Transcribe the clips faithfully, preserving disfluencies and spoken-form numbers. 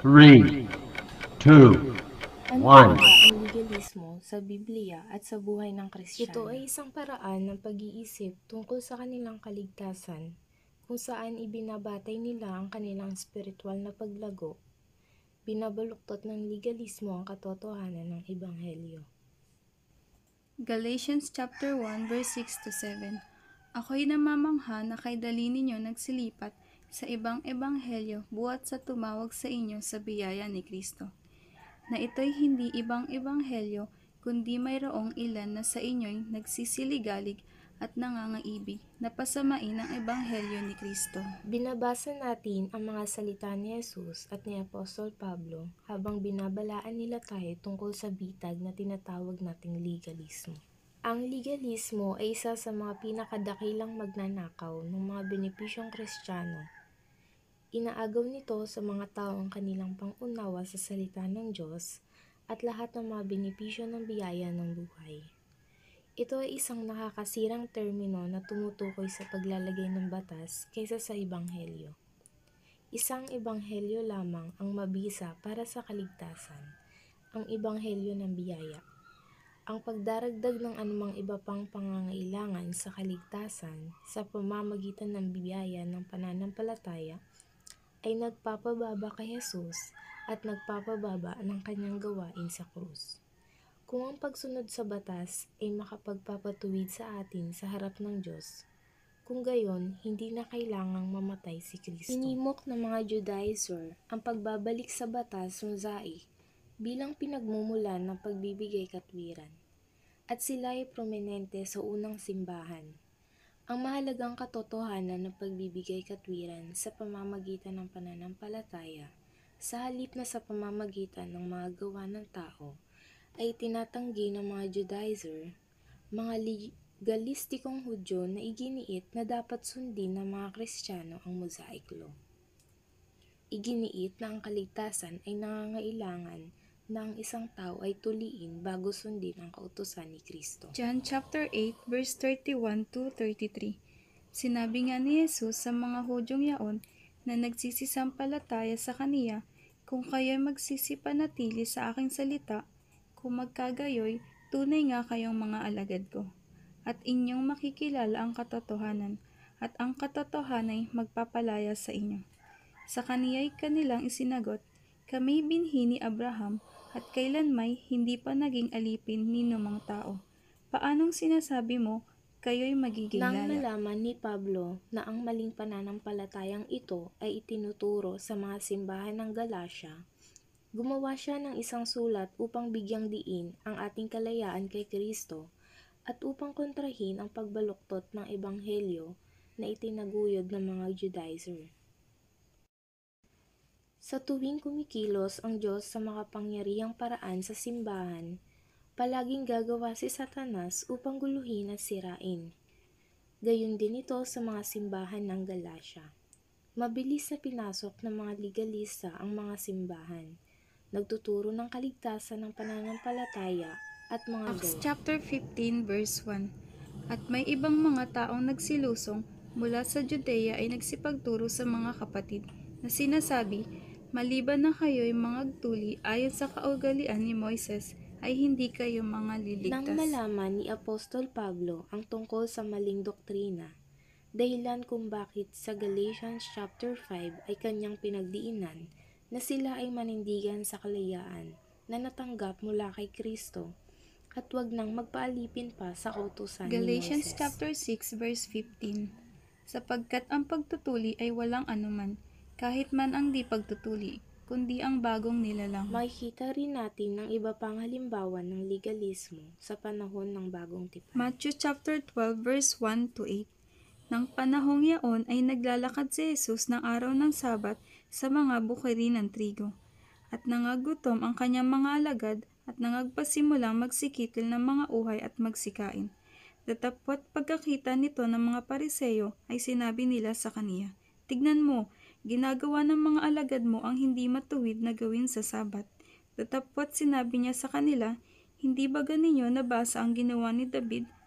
three, two, Ano one. kaya ang legalismo sa Biblia at sa buhay ng Kristiyano? Ito ay isang paraan ng pag-iisip tungkol sa kanilang kaligtasan, kung saan ibinabatay nila ang kanilang spiritual na paglago. Binabaluktot ng legalismo ang katotohanan ng Ebanghelyo. Galatians chapter one verse six to seven. Ako'y namamangha na kay dali ninyo nagsilipat sa ibang ebanghelyo buhat sa tumawag sa inyo sa biyaya ni Kristo. Na ito'y hindi ibang ebanghelyo, kundi mayroong ilan na sa inyo'y nagsisiligalig at nangangaibig na pasamain ang ebanghelyo ni Kristo. Binabasa natin ang mga salita ni Jesus at ni Apostol Pablo habang binabalaan nila tayo tungkol sa bitag na tinatawag nating legalismo. Ang legalismo ay isa sa mga pinakadakilang magnanakaw ng mga benepisyong Kristiyano. Inaagaw nito sa mga tao ang kanilang pangunawa sa salita ng Diyos at lahat ng mga benepisyo ng biyaya ng buhay. Ito ay isang nakakasirang termino na tumutukoy sa paglalagay ng batas kaysa sa ebanghelyo. Isang ebanghelyo lamang ang mabisa para sa kaligtasan, ang ebanghelyo ng biyaya. Ang pagdaragdag ng anumang iba pang pangangailangan sa kaligtasan sa pamamagitan ng biyaya ng pananampalataya ay nagpapababa kay Jesus at nagpapababa ng kanyang gawain sa krus. Kung ang pagsunod sa batas ay makapagpapatuwid sa atin sa harap ng Diyos, kung gayon, hindi na kailangang mamatay si Kristo. Inimok ng mga Judaizer ang pagbabalik sa batas Mosaic bilang pinagmumulan ng pagbibigay katwiran, at sila ay prominente sa unang simbahan. Ang mahalagang katotohanan ng pagbibigay katwiran sa pamamagitan ng pananampalataya, sa halip na sa pamamagitan ng mga gawa ng tao, ay tinatanggi ng mga Judaizer, mga legalistikong Hudyo na iginiit na dapat sundin ng mga Kristiyano ang Mosaic Law. Iginiit na ang kaligtasan ay nangangailangan na ang isang tao ay tuliin bago sundin ang kautusan ni Kristo. John chapter eight verse thirty-one to thirty-three. Sinabi nga ni Jesus sa mga Hudyong yaon na nagsisisampalataya sa Kaniya, kung kayo'y magsisipanatili sa aking salita, kung magkagayoy, tunay nga kayong mga alagad ko, at inyong makikilala ang katotohanan, at ang katotohanay magpapalaya sa inyo. Sa Kaniya'y kanilang isinagot, kami binhi ni Abraham, at kailanmay hindi pa naging alipin ni numang tao. Paanong sinasabi mo, kayo'y magiging laya? Nang nalaman ni Pablo na ang maling pananampalatayang ito ay itinuturo sa mga simbahan ng Galacia, gumawa siya ng isang sulat upang bigyang diin ang ating kalayaan kay Kristo at upang kontrahin ang pagbaluktot ng ebanghelyo na itinaguyod ng mga Judaizer. Sa tuwing kumikilos ang Diyos sa makapangyarihang paraan sa simbahan, palaging gagawa si Satanas upang guluhin at sirain. Gayon din ito sa mga simbahan ng Galacia. Mabilis na pinasok ng mga legalista ang mga simbahan, nagtuturo ng kaligtasan ng pananampalataya at mga Acts gawa. chapter fifteen verse one. At may ibang mga taong nagsilusong mula sa Judea ay nagsipagturo sa mga kapatid na sinasabi, maliban na kayo'y mga tuli ayon sa kaugalian ni Moises, ay hindi kayo mga liligtas. Nang malaman ni Apostol Pablo ang tungkol sa maling doktrina, dahilan kung bakit sa Galatians chapter five ay kanyang pinagdiinan na sila ay manindigan sa kalayaan na natanggap mula kay Kristo at wag nang magpaalipin pa sa kautusan ni Galatians Moses. chapter six verse fifteen. Sapagkat ang pagtutuli ay walang anuman, kahit man ang di pagtutuli, kundi ang bagong nilalang. Makikita rin natin ng iba pang halimbawa ng legalismo sa panahon ng bagong tipan. Matthew chapter twelve verse one to eight. Nang panahong yaon ay naglalakad si Jesus ng araw ng Sabat sa mga bukirin ng trigo. At nangagutom ang kanyang mga alagad at nangagpasimulang magsikitil ng mga uhay at magsikain. Datapwat pagkakita nito ng mga Pariseyo ay sinabi nila sa kaniya, tignan mo, ginagawa ng mga alagad mo ang hindi matuwid na gawin sa Sabat. Datapwat sinabi niya sa kanila, hindi ba ganinyo nabasa ang ginawa ni David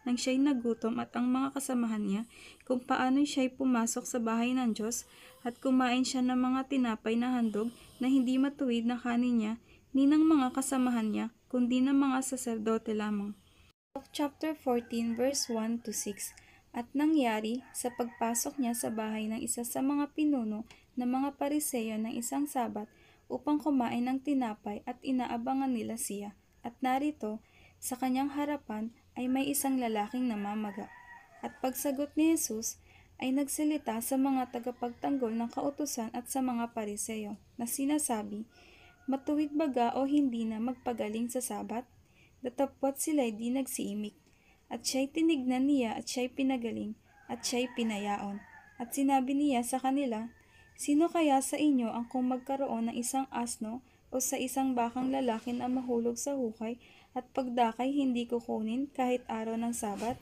nang siya'y nagutom at ang mga kasamahan niya, kung paano siya'y pumasok sa bahay ng Diyos at kumain siya ng mga tinapay na handog na hindi matuwid na kanin niya, ni ng mga kasamahan niya, kundi ng mga saserdote lamang. Luke chapter fourteen verse one to six. At nangyari sa pagpasok niya sa bahay ng isa sa mga pinuno ng mga Pariseyo ng isang Sabat upang kumain ng tinapay at inaabangan nila siya. At narito, sa kanyang harapan ay may isang lalaking namamaga. At pagsagot ni Jesus ay nagsalita sa mga tagapagtanggol ng kautusan at sa mga Pariseyo na sinasabi, matuwid baga o hindi na magpagaling sa Sabat? Datapwat sila'y di nagsiimik. At siya'y tinignan niya at siya'y pinagaling at siya'y pinayaon. At sinabi niya sa kanila, sino kaya sa inyo ang kung magkaroon ng isang asno o sa isang bakang lalaki na mahulog sa hukay at pagdakay hindi kukunin kahit araw ng Sabat?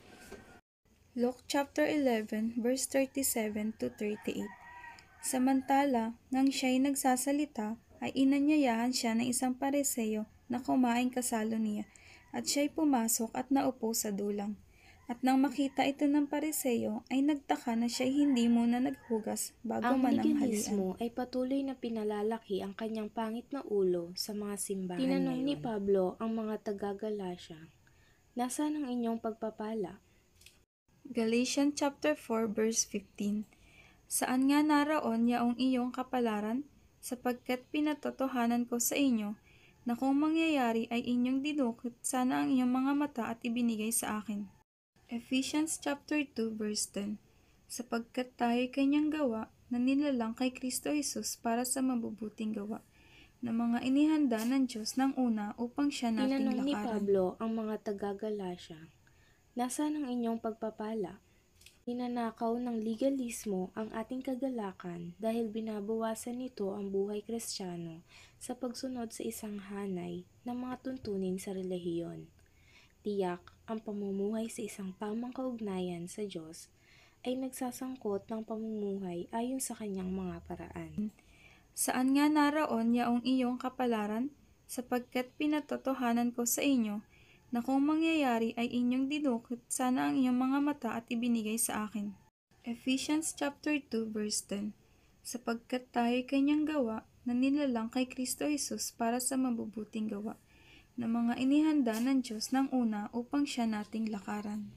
Luke chapter eleven verse thirty-seven to thirty-eight. Samantala, ngang siya'y nagsasalita, ay inanyayahan siya ng isang Pariseyo na kumain kasalo niya, at siya'y pumasok at naupo sa dulang. At nang makita ito ng Pariseyo, ay nagtaka na siya'y hindi muna naghugas bago Ang mananghalian. legalismo ay patuloy na pinalalaki ang kanyang pangit na ulo sa mga simbahan Tinanong ngayon ni Pablo ang mga taga-Galasya, nasaan ang inyong pagpapala? Galatians chapter four verse fifteen. Saan nga naroon yaong iyong kapalaran? Sapagkat pinatotohanan ko sa inyo na kung mangyayari ay inyong dinukot sana ang iyong mga mata at ibinigay sa akin. Ephesians chapter two verse ten. Sapagkat tayo'y kanyang gawa na nilalang kay Kristo Jesus para sa mabubuting gawa, na mga inihanda ng Diyos ng una upang siya nating Tinanong ni lakaran. Pablo ang mga taga-Galasya, nasaan ang inyong pagpapala? Ninanakaw ng legalismo ang ating kagalakan dahil binabawasan nito ang buhay Kristiyano sa pagsunod sa isang hanay ng mga tuntunin sa relihiyon. Tiyak ang pamumuhay sa isang tamang kaugnayan sa Diyos ay nagsasangkot ng pamumuhay ayon sa kanyang mga paraan. Saan nga naroon yaong iyong kapalaran? Sapagkat pinatotohanan ko sa inyo na kung mangyayari ay inyong dinukot sana ang iyong mga mata at ibinigay sa akin. Ephesians chapter two verse ten. Sapagkat tayo'y kanyang gawa na nilalang kay Kristo Jesus para sa mabubuting gawa, na mga inihanda ng Diyos ng una upang siya nating lakaran.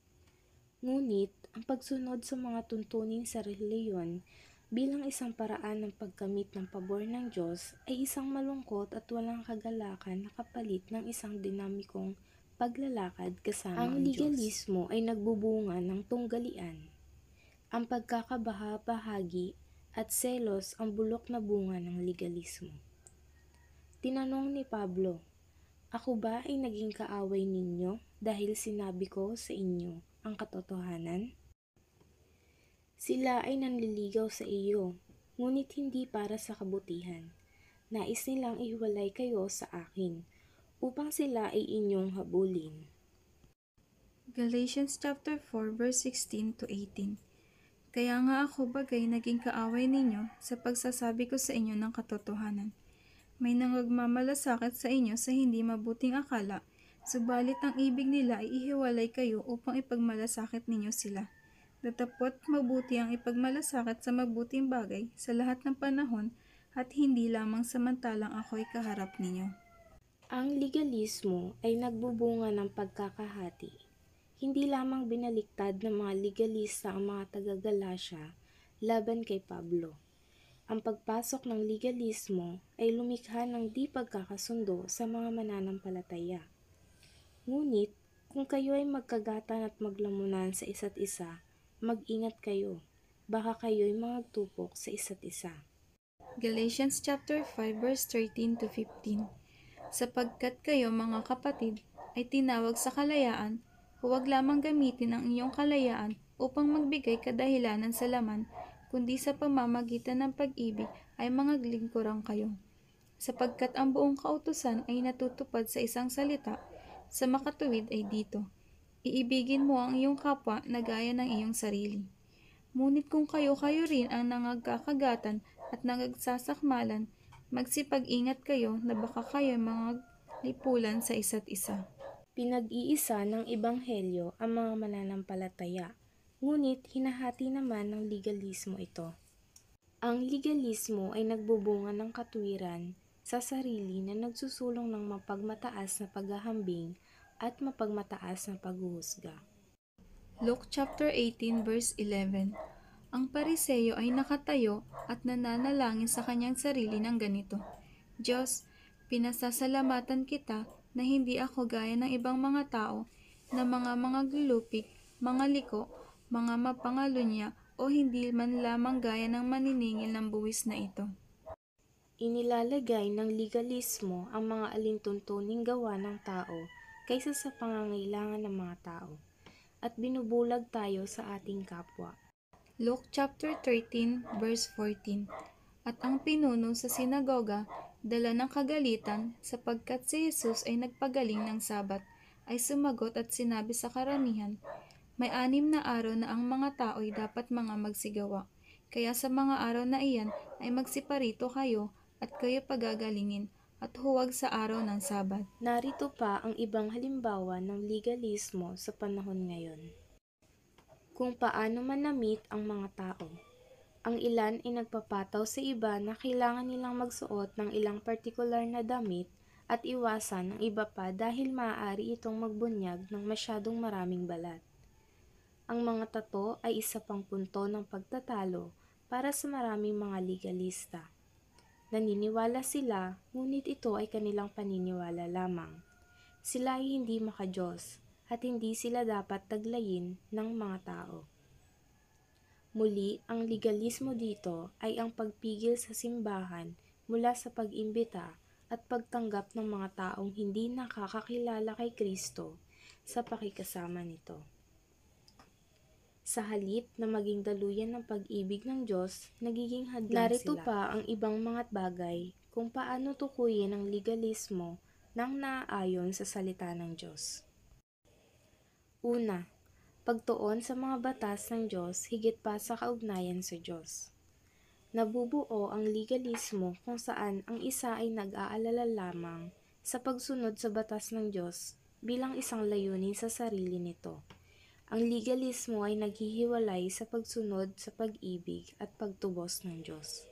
Ngunit, ang pagsunod sa mga tuntunin sa relihiyon bilang isang paraan ng pagkamit ng pabor ng Diyos ay isang malungkot at walang kagalakan na kapalit ng isang dinamikong paglalakad kasama ang, ang legalismo Diyos. Ay nagbubunga ng tunggalian. Ang pagkakabaha-bahagi at selos ang bulok na bunga ng legalismo. Tinanong ni Pablo, ako ba ay naging kaaway ninyo dahil sinabi ko sa inyo ang katotohanan? Sila ay nanliligaw sa iyo, ngunit hindi para sa kabutihan. Nais nilang ihiwalay kayo sa akin, upang sila ay inyong habulin. Galatians chapter four verse sixteen to eighteen. Kaya nga ako bagay naging kaaway ninyo sa pagsasabi ko sa inyo ng katotohanan. May nangagmamalasakit sa inyo sa hindi mabuting akala, subalit ang ibig nila ay ihiwalay kayo upang ipagmalasakit ninyo sila. Datapwat mabuti ang ipagmalasakit sa mabuting bagay sa lahat ng panahon at hindi lamang samantalang ako'y kaharap ninyo. Ang legalismo ay nagbubunga ng pagkakahati. Hindi lamang binaliktad ng mga legalista ang mga taga-Galasya laban kay Pablo. Ang pagpasok ng legalismo ay lumikha ng di pagkakasundo sa mga mananampalataya. Ngunit, kung kayo ay magkagatan at maglamunan sa isa't isa, mag-ingat kayo, baka kayo'y magtupok sa isa't isa. Galatians chapter five verse thirteen to fifteen. Sapagkat kayo mga kapatid ay tinawag sa kalayaan, huwag lamang gamitin ang iyong kalayaan upang magbigay kadahilanan sa laman, kundi sa pamamagitan ng pag-ibig ay mga lingkurang kayo. Sapagkat ang buong kautusan ay natutupad sa isang salita, sa makatuwid ay dito, iibigin mo ang iyong kapwa na gaya ng iyong sarili. Ngunit kung kayo-kayo rin ang nangagkakagatan at nangagsasakmalan, magsipag-ingat kayo na baka kayo mga lipulan sa isa't isa. Pinag-iisa ng ebanghelyo ang mga mananampalataya, ngunit hinahati naman ng legalismo ito. Ang legalismo ay nagbubunga ng katwiran sa sarili na nagsusulong ng mapagmataas na paghahambing at mapagmataas na paghuhusga. Luke chapter eighteen verse eleven. Ang Pariseyo ay nakatayo at nananalangin sa kanyang sarili ng ganito: Diyos, pinasasalamatan kita na hindi ako gaya ng ibang mga tao na mga mga glulupig, mga liko, mga mapangalunya o hindi man lamang gaya ng maniningil ng buwis na ito. Inilalagay ng legalismo ang mga alintuntuning gawa ng tao kaysa sa pangangailangan ng mga tao, at binubulag tayo sa ating kapwa. Luke chapter thirteen verse fourteen. At ang pinuno sa sinagoga dala ng kagalitan sapagkat si Jesus ay nagpagaling ng Sabat, ay sumagot at sinabi sa karamihan, may anim na araw na ang mga tao ay dapat mga magsigawa, kaya sa mga araw na iyan ay magsiparito kayo at kayo pagagalingin, at huwag sa araw ng Sabat. Narito pa ang ibang halimbawa ng legalismo sa panahon ngayon. Kung paano manamit ang mga tao. Ang ilan ay nagpapataw sa iba na kailangan nilang magsuot ng ilang partikular na damit at iwasan ang iba pa dahil maaari itong magbunyag ng masyadong maraming balat. Ang mga tato ay isa pang punto ng pagtatalo para sa maraming mga legalista. Naniniwala sila, ngunit ito ay kanilang paniniwala lamang. Sila ay hindi makadiyos at hindi sila dapat taglayin ng mga tao. Muli, ang legalismo dito ay ang pagpigil sa simbahan mula sa pag-imbita at pagtanggap ng mga taong hindi nakakakilala kay Kristo sa pakikasama nito. Sa halip na maging daluyan ng pag-ibig ng Diyos, nagiging hadlang Narito sila. Narito pa ang ibang mga bagay kung paano tukuyin ang legalismo nang naaayon sa salita ng Diyos. Una, pagtuon sa mga batas ng Diyos higit pa sa kaugnayan sa Diyos. Nabubuo ang legalismo kung saan ang isa ay nag-aalala lamang sa pagsunod sa batas ng Diyos bilang isang layunin sa sarili nito. Ang legalismo ay naghihiwalay sa pagsunod sa pag-ibig at pagtubos ng Diyos.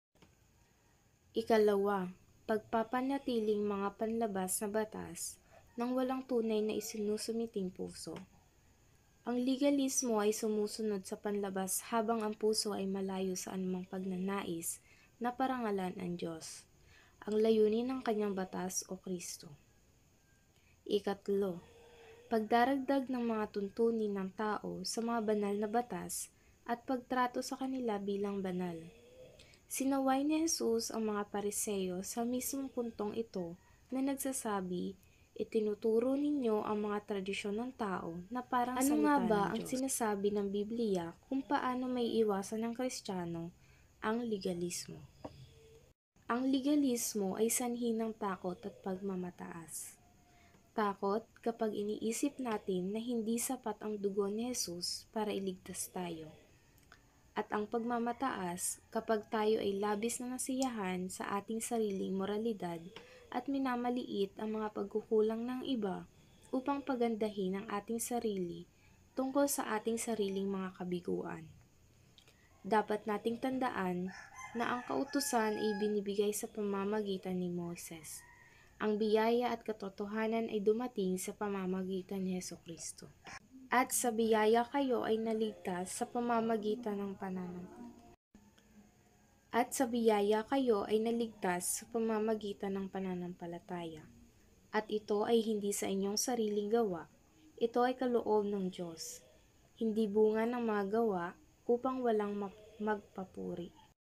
Ikalawa, pagpapanatiling mga panlabas na batas nang walang tunay na isinusumiting puso. Ang legalismo ay sumusunod sa panlabas habang ang puso ay malayo sa anumang pagnanais na parangalan ang Diyos, ang layunin ng kanyang batas o Kristo. Ikatlo, pagdaragdag ng mga tuntunin ng tao sa mga banal na batas at pagtrato sa kanila bilang banal. Sinaway ni Jesus ang mga Pariseyo sa mismong puntong ito na nagsasabi, itinuturo ninyo ang mga tradisyon ng tao na parang Ano salita nga ng ba Diyos. Ang sinasabi ng Biblia kung paano may iwasan ng Kristiyano ang legalismo. Ang legalismo ay sanhi ng takot at pagmamataas. Takot kapag iniisip natin na hindi sapat ang dugo ni Jesus para iligtas tayo. At ang pagmamataas kapag tayo ay labis na nasiyahan sa ating sariling moralidad at minamaliit ang mga pagkukulang ng iba upang pagandahin ang ating sarili tungkol sa ating sariling mga kabiguan. Dapat nating tandaan na ang kautusan ay binibigay sa pamamagitan ni Moses. Ang biyaya at katotohanan ay dumating sa pamamagitan ni Jesucristo. At sa biyaya kayo ay naligtas sa pamamagitan ng pananampalataya. At sa biyaya kayo ay naligtas sa pamamagitan ng pananampalataya. At ito ay hindi sa inyong sariling gawa, ito ay kaloob ng Diyos, hindi bunga ng mga gawa upang walang magpapuri.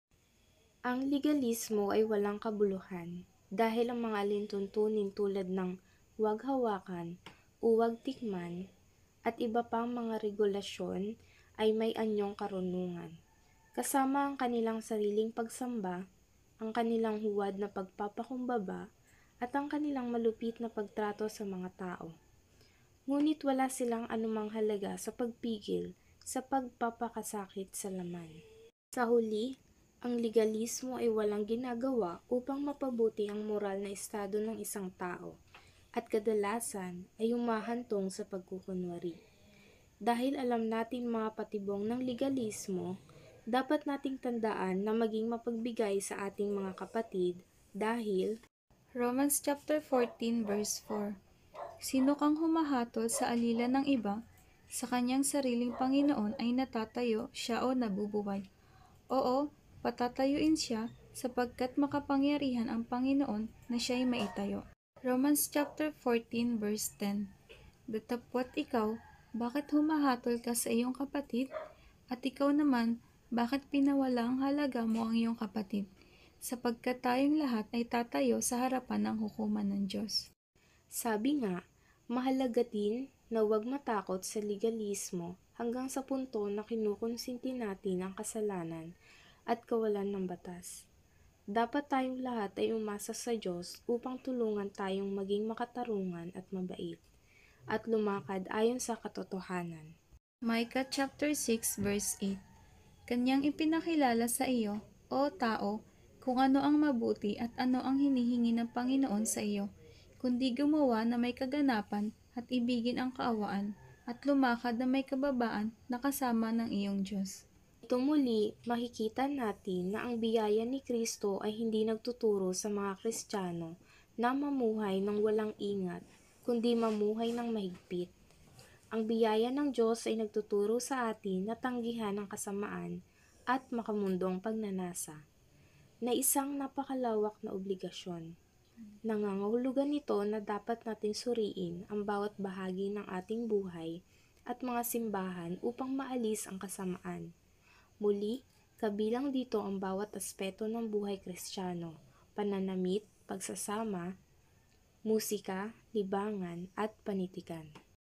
Ang legalismo ay walang kabuluhan dahil ang mga alintuntunin tulad ng huwag hawakan, huwag tikman, at iba pang mga regulasyon ay may anyong karunungan. Kasama ang kanilang sariling pagsamba, ang kanilang huwad na pagpapakumbaba, at ang kanilang malupit na pagtrato sa mga tao. Ngunit wala silang anumang halaga sa pagpigil sa pagpapakasakit sa laman. Sa huli, ang legalismo ay walang ginagawa upang mapabuti ang moral na estado ng isang tao. at kadalasan ay humahantong sa pagkukunwari. Dahil alam natin mga patibong ng legalismo, dapat nating tandaan na maging mapagbigay sa ating mga kapatid dahil Romans chapter fourteen verse four. Sino kang humahatol sa alila ng iba, sa kanyang sariling Panginoon ay natatayo siya o nabubuhay. Oo, patatayuin siya sapagkat makapangyarihan ang Panginoon na siya'y maitayo. Romans chapter fourteen verse ten. Datapwat ikaw, bakit humahatol ka sa iyong kapatid? At ikaw naman, bakit pinawala ang halaga mo ang iyong kapatid? Sapagkat tayong lahat ay tatayo sa harapan ng hukuman ng Diyos. sabi nga, mahalaga din na huwag matakot sa legalismo hanggang sa punto na kinukonsinti natin ang kasalanan at kawalan ng batas. Dapat tayong lahat ay umasa sa Diyos upang tulungan tayong maging makatarungan at mabait, at lumakad ayon sa katotohanan. Micah chapter six verse eight. Kanyang ipinakilala sa iyo, o tao, kung ano ang mabuti at ano ang hinihingi ng Panginoon sa iyo, kundi gumawa na may kaganapan at ibigin ang kaawaan, at lumakad na may kababaan na kasama ng iyong Diyos. Ito muli, makikita natin na ang biyaya ni Kristo ay hindi nagtuturo sa mga Kristiyano na mamuhay ng walang ingat, kundi mamuhay ng mahigpit. Ang biyaya ng Diyos ay nagtuturo sa atin na tanggihan ang kasamaan at makamundong pagnanasa, na isang napakalawak na obligasyon. Nangangahulugan nito na dapat natin suriin ang bawat bahagi ng ating buhay at mga simbahan upang maalis ang kasamaan. Muli, kabilang dito ang bawat aspeto ng buhay Kristiyano, pananamit, pagsasama, musika, libangan at panitikan.